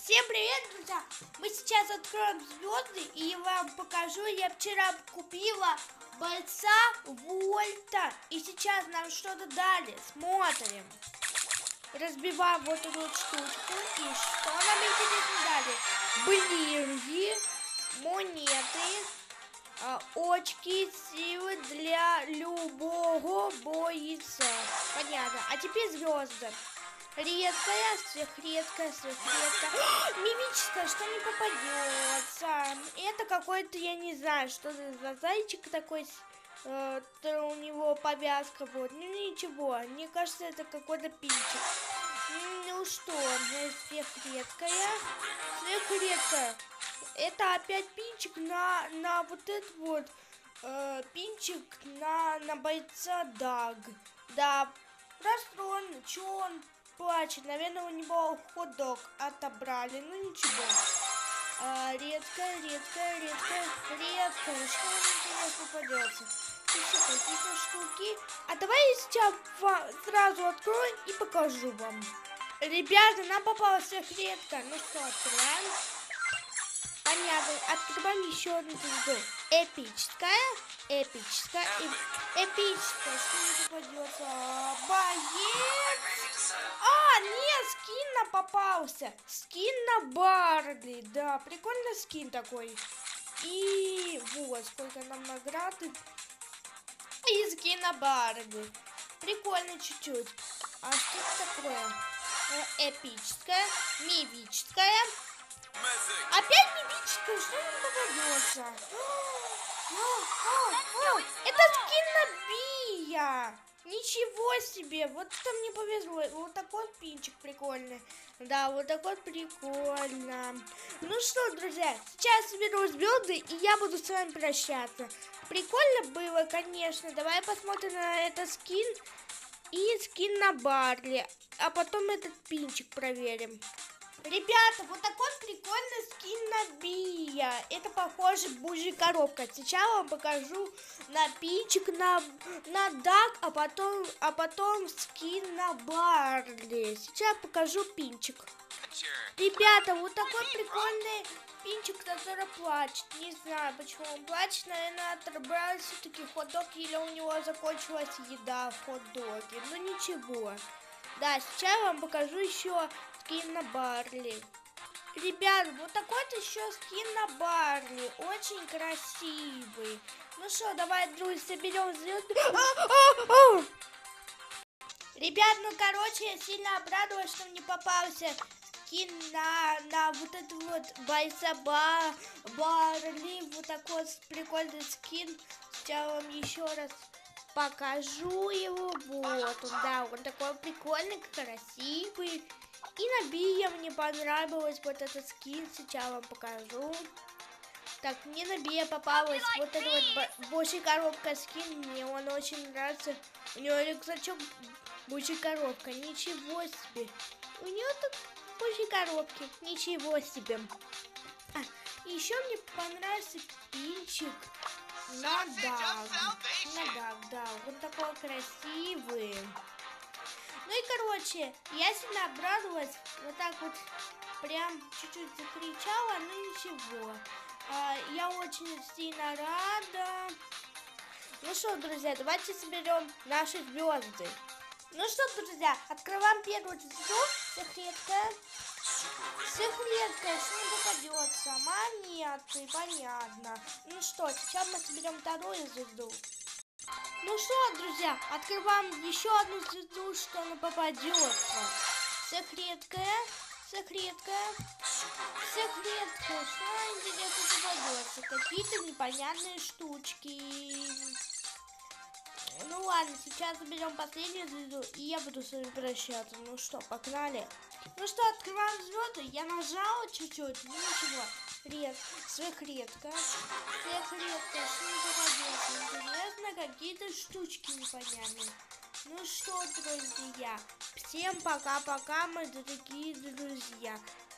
Всем привет, друзья! Мы сейчас откроем звезды и вам покажу. Я вчера купила бойца Вольта. И сейчас нам что-то дали. Смотрим. Разбиваем вот эту вот штучку. И что нам интересно дали? Блинги, монеты, очки силы для любого бойца. Понятно. А теперь звезды. Редкая, сверхредкая, сверхредкая. Мимическая, что не попадется. Это какой-то, я не знаю, что за зайчик такой. У него повязка вот. Ну ничего, мне кажется, это какой-то пинчик. Ну что, сверхредкая. Сверхредкая. Это опять пинчик на вот этот вот. Пинчик на бойца Даг. Да, расстроен, че он плачет, наверное, у него хот-дог отобрали, ну ничего. Редкая, что нам интересно попадется? Еще какие-то штуки. А давай я сейчас сразу открою и покажу вам. Ребята, нам попалась редкая. Ну что, открываем. Понятно, открываем еще одну звезду. Эпическая и эпическая, что не попадется? Боец! Нет, скин нам попался. Скин на Барли. Да, прикольный скин такой. И вот, сколько нам награды. И скин на Барли. Прикольно чуть-чуть. А что это такое? Эпическая, мифическая. Опять мифическая, что нам попадется? Это скин на Бия. Ничего себе, вот это мне повезло. Вот такой вот пинчик прикольный. Да, вот такой вот прикольно. Ну что, друзья, сейчас соберу звезды, и я буду с вами прощаться. Прикольно было, конечно. Давай посмотрим на этот скин и скин на Барли. А потом этот пинчик проверим. Ребята, вот такой прикольный скин на Бия. Это похоже божья коробка. Сейчас вам покажу на пинчик, на Даг, а потом скин на Барли. Сейчас покажу пинчик. Ребята, вот такой прикольный пинчик, который плачет. Не знаю, почему он плачет. Наверное, отобрал все-таки хот-дог, или у него закончилась еда в хот-доге. Ну ничего. Да, сейчас вам покажу еще скин на Барли. Ребят, вот такой-то еще скин на Барли. Очень красивый. Ну что, давай, друзья, соберем звезды. Ребят, ну короче, я сильно обрадовалась, что мне попался скин на вот этот вот бойца Барли. Вот такой вот прикольный скин. Сейчас вам еще раз покажу его. Вот он, да, он такой прикольный, красивый. И на Бия мне понравилось вот этот скин. Сейчас вам покажу. Так, мне на Бия попалась вот эта вот божья коробка скин. Мне он очень нравится. У него рюкзачок божья коробка. Ничего себе. У него тут божьи коробки. Ничего себе. Еще мне понравился пинчик на Даг, да, вот такой красивый. Ну и короче, я сильно обрадовалась, вот так вот прям чуть-чуть закричала, но ничего. Я очень сильно рада. Ну что, друзья, давайте соберем наши звезды. Ну что, друзья, открываем первую звезду, сверхредкая. Сверхредкая, что не попадется? Монеты, понятно. Ну что, сейчас мы соберем вторую звезду. Ну что, друзья, открываем еще одну звезду, что не попадется. Сверхредкая, что интересно попадется? Какие-то непонятные штучки. Ну ладно, сейчас заберем последнюю звезду, и я буду с вами прощаться. Ну что, погнали. Ну что, открываем звезды. Я нажала чуть-чуть, ну ничего. Сверхредкая, что не попадется? Интересно, какие-то штучки непонятные. Ну что, друзья, всем пока-пока, мои дорогие друзья.